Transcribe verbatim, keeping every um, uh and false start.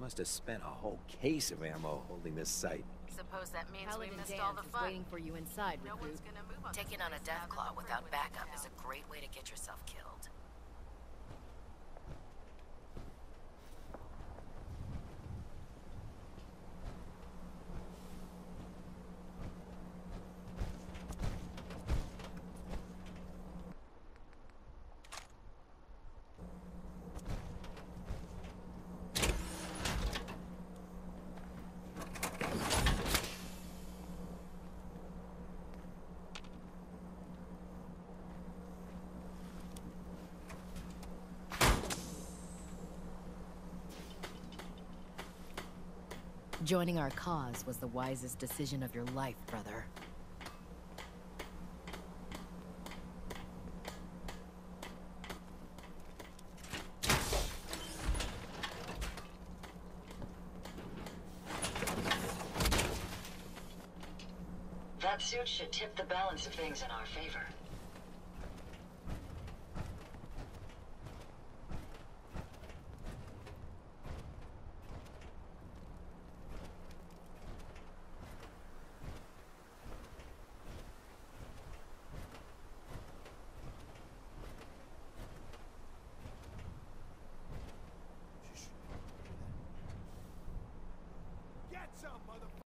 must have spent a whole case of ammo holding this site. Suppose that means Paladin we missed Danse all the is fun. waiting for you inside, No recruit. one's gonna move on Taking this on a place death now claw that we're without over backup now. is a great way to get yourself killed. Joining our cause was the wisest decision of your life, brother. That suit should tip the balance of things in our favor.